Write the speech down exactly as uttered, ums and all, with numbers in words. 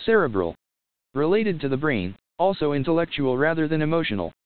Cerebral. Related to the brain, also intellectual rather than emotional.